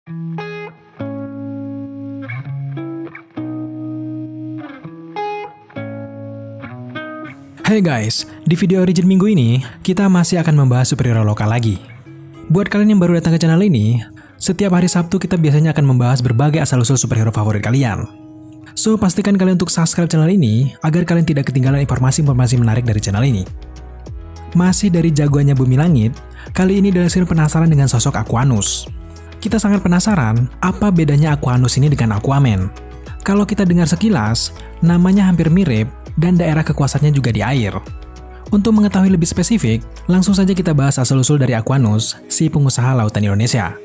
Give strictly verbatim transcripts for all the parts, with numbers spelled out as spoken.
Hey guys, di video Origin minggu ini, kita masih akan membahas superhero lokal lagi. Buat kalian yang baru datang ke channel ini, setiap hari Sabtu kita biasanya akan membahas berbagai asal-usul superhero favorit kalian. So, pastikan kalian untuk subscribe channel ini, agar kalian tidak ketinggalan informasi-informasi menarik dari channel ini. Masih dari jagoannya Bumi Langit, kali ini Delsir penasaran dengan sosok Aquanus. Kita sangat penasaran, apa bedanya Aquanus ini dengan Aquaman? Kalau kita dengar sekilas, namanya hampir mirip, dan daerah kekuasaannya juga di air. Untuk mengetahui lebih spesifik, langsung saja kita bahas asal-usul dari Aquanus, si pengusaha lautan Indonesia.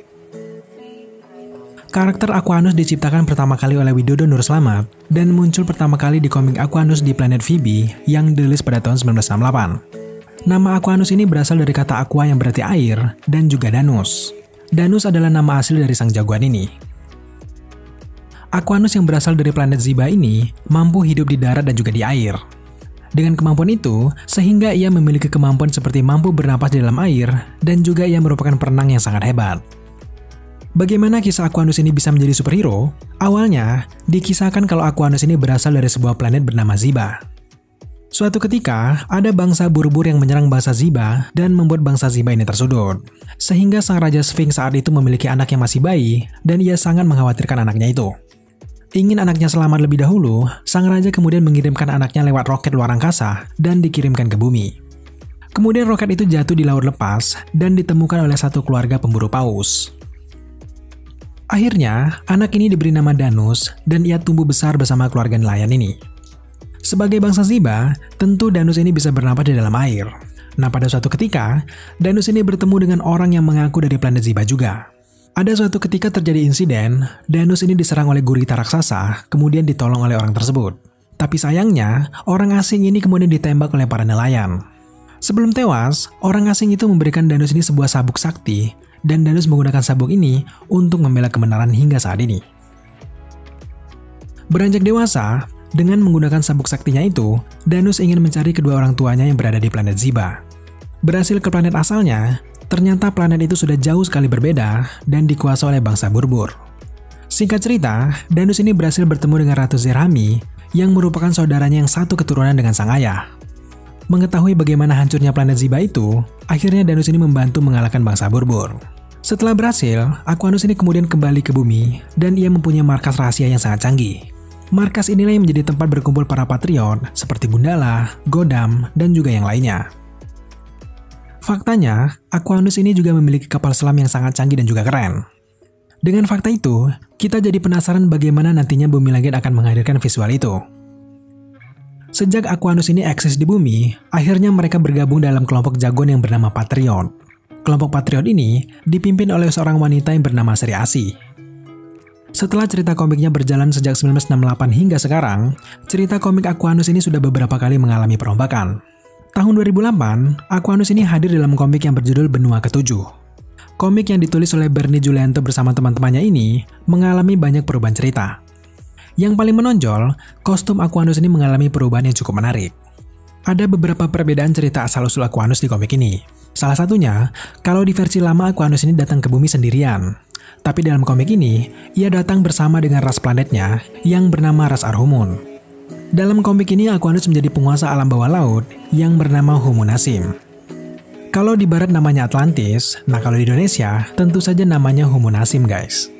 Karakter Aquanus diciptakan pertama kali oleh Widodo Nur Slamet dan muncul pertama kali di komik Aquanus di planet Phoebe yang dirilis pada tahun seribu sembilan ratus enam puluh delapan. Nama Aquanus ini berasal dari kata aqua yang berarti air dan juga danus. Danus adalah nama asli dari sang jagoan ini. Aquanus yang berasal dari planet Ziba ini mampu hidup di darat dan juga di air. Dengan kemampuan itu, sehingga ia memiliki kemampuan seperti mampu bernapas di dalam air dan juga ia merupakan perenang yang sangat hebat. Bagaimana kisah Aquanus ini bisa menjadi superhero? Awalnya, dikisahkan kalau Aquanus ini berasal dari sebuah planet bernama Ziba. Suatu ketika, ada bangsa bur-bur yang menyerang bangsa Ziba dan membuat bangsa Ziba ini tersudut. Sehingga sang Raja Sphinx saat itu memiliki anak yang masih bayi dan ia sangat mengkhawatirkan anaknya itu. Ingin anaknya selamat lebih dahulu, sang raja kemudian mengirimkan anaknya lewat roket luar angkasa dan dikirimkan ke bumi. Kemudian roket itu jatuh di laut lepas dan ditemukan oleh satu keluarga pemburu paus. Akhirnya, anak ini diberi nama Danus dan ia tumbuh besar bersama keluarga nelayan ini. Sebagai bangsa Ziba, tentu Danus ini bisa bernapas di dalam air. Nah, pada suatu ketika, Danus ini bertemu dengan orang yang mengaku dari planet Ziba juga. Ada suatu ketika terjadi insiden, Danus ini diserang oleh gurita raksasa, kemudian ditolong oleh orang tersebut. Tapi sayangnya, orang asing ini kemudian ditembak oleh para nelayan. Sebelum tewas, orang asing itu memberikan Danus ini sebuah sabuk sakti, dan Danus menggunakan sabuk ini untuk membela kebenaran hingga saat ini. Beranjak dewasa, dengan menggunakan sabuk saktinya itu, Danus ingin mencari kedua orang tuanya yang berada di planet Ziba. Berhasil ke planet asalnya, ternyata planet itu sudah jauh sekali berbeda dan dikuasai oleh bangsa Burbur. Singkat cerita, Danus ini berhasil bertemu dengan Ratu Zerami yang merupakan saudaranya yang satu keturunan dengan sang ayah. Mengetahui bagaimana hancurnya planet Ziba itu, akhirnya Danus ini membantu mengalahkan bangsa Burbur. Setelah berhasil, Aquanus ini kemudian kembali ke bumi dan ia mempunyai markas rahasia yang sangat canggih. Markas inilah yang menjadi tempat berkumpul para patriot seperti Gundala, Godam, dan juga yang lainnya. Faktanya, Aquanus ini juga memiliki kapal selam yang sangat canggih dan juga keren. Dengan fakta itu, kita jadi penasaran bagaimana nantinya Bumi Langit akan menghadirkan visual itu. Sejak Aquanus ini eksis di bumi, akhirnya mereka bergabung dalam kelompok jagoan yang bernama Patriot. Kelompok Patriot ini dipimpin oleh seorang wanita yang bernama Sri Asih. Setelah cerita komiknya berjalan sejak seribu sembilan ratus enam puluh delapan hingga sekarang, cerita komik Aquanus ini sudah beberapa kali mengalami perombakan. Tahun dua ribu delapan, Aquanus ini hadir dalam komik yang berjudul Benua Ketujuh. Komik yang ditulis oleh Bernie Julianto bersama teman-temannya ini mengalami banyak perubahan cerita. Yang paling menonjol, kostum Aquanus ini mengalami perubahan yang cukup menarik. Ada beberapa perbedaan cerita asal-usul Aquanus di komik ini. Salah satunya, kalau di versi lama Aquanus ini datang ke bumi sendirian. Tapi dalam komik ini, ia datang bersama dengan ras planetnya yang bernama ras Arhumun. Dalam komik ini, Aquanus menjadi penguasa alam bawah laut yang bernama Humunasim. Kalau di barat namanya Atlantis, nah kalau di Indonesia, tentu saja namanya Humunasim guys.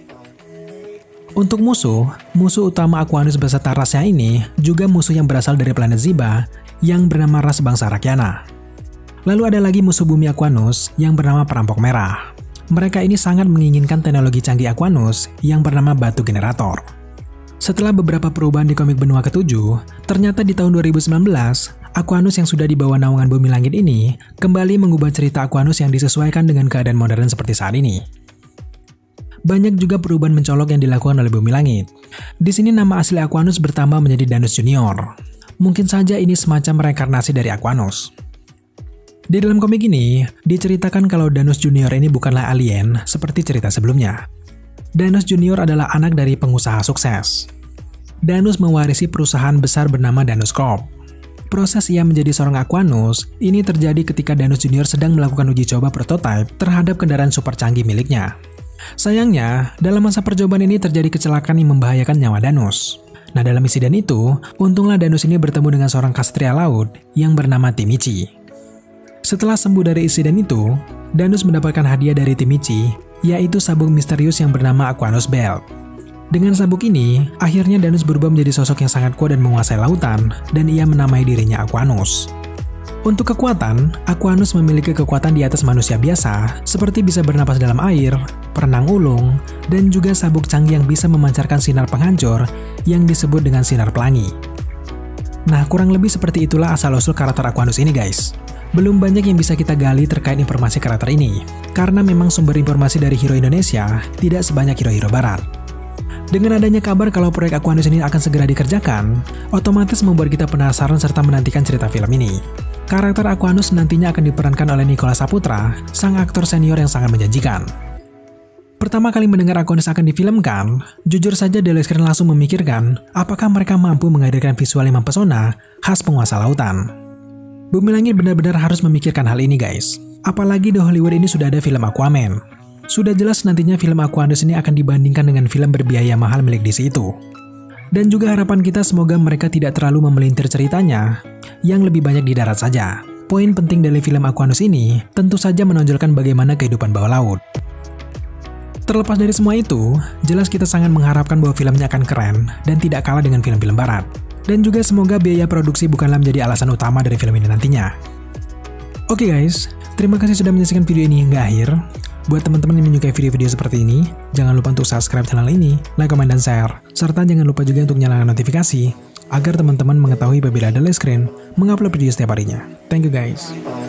Untuk musuh, musuh utama Aquanus beserta rasnya ini juga musuh yang berasal dari planet Ziba yang bernama ras bangsa Rakyana. Lalu ada lagi musuh bumi Aquanus yang bernama Perampok Merah. Mereka ini sangat menginginkan teknologi canggih Aquanus yang bernama Batu Generator. Setelah beberapa perubahan di komik Benua Ketujuh, ternyata di tahun dua ribu sembilan belas, Aquanus yang sudah di bawah naungan Bumi Langit ini kembali mengubah cerita Aquanus yang disesuaikan dengan keadaan modern seperti saat ini. Banyak juga perubahan mencolok yang dilakukan oleh Bumi Langit. Di sini nama asli Aquanus bertambah menjadi Danus Junior. Mungkin saja ini semacam reinkarnasi dari Aquanus. Di dalam komik ini, diceritakan kalau Danus Junior ini bukanlah alien seperti cerita sebelumnya. Danus Junior adalah anak dari pengusaha sukses. Danus mewarisi perusahaan besar bernama Danus Corp. Proses ia menjadi seorang Aquanus ini terjadi ketika Danus Junior sedang melakukan uji coba prototipe terhadap kendaraan super canggih miliknya. Sayangnya, dalam masa percobaan ini terjadi kecelakaan yang membahayakan nyawa Danus. Nah, dalam insiden itu, untunglah Danus ini bertemu dengan seorang ksatria laut yang bernama Timici. Setelah sembuh dari insiden itu, Danus mendapatkan hadiah dari Timici, yaitu sabuk misterius yang bernama Aquanus Belt. Dengan sabuk ini, akhirnya Danus berubah menjadi sosok yang sangat kuat dan menguasai lautan, dan ia menamai dirinya Aquanus. Untuk kekuatan, Aquanus memiliki kekuatan di atas manusia biasa, seperti bisa bernapas dalam air, berenang ulung, dan juga sabuk canggih yang bisa memancarkan sinar penghancur yang disebut dengan sinar pelangi. Nah, kurang lebih seperti itulah asal-usul karakter Aquanus ini guys. Belum banyak yang bisa kita gali terkait informasi karakter ini, karena memang sumber informasi dari hero Indonesia tidak sebanyak hero-hero barat. Dengan adanya kabar kalau proyek Aquanus ini akan segera dikerjakan, otomatis membuat kita penasaran serta menantikan cerita film ini. Karakter Aquanus nantinya akan diperankan oleh Nicholas Saputra, sang aktor senior yang sangat menjanjikan. Pertama kali mendengar Aquanus akan difilmkan, jujur saja Daily Screen langsung memikirkan apakah mereka mampu menghadirkan visual yang mempesona khas penguasa lautan. Bumi Langit benar-benar harus memikirkan hal ini guys. Apalagi di Hollywood ini sudah ada film Aquaman. Sudah jelas nantinya film Aquanus ini akan dibandingkan dengan film berbiaya mahal milik D C itu. Dan juga harapan kita semoga mereka tidak terlalu memelintir ceritanya, yang lebih banyak di darat saja. Poin penting dari film Aquanus ini tentu saja menonjolkan bagaimana kehidupan bawah laut. Terlepas dari semua itu, jelas kita sangat mengharapkan bahwa filmnya akan keren dan tidak kalah dengan film-film barat. Dan juga semoga biaya produksi bukanlah menjadi alasan utama dari film ini nantinya. Oke guys, terima kasih sudah menyaksikan video ini hingga akhir. Buat teman-teman yang menyukai video-video seperti ini, jangan lupa untuk subscribe channel ini, like, komen, dan share. Serta jangan lupa juga untuk nyalakan notifikasi, agar teman-teman mengetahui apabila Daily Screen mengupload video setiap harinya. Thank you guys.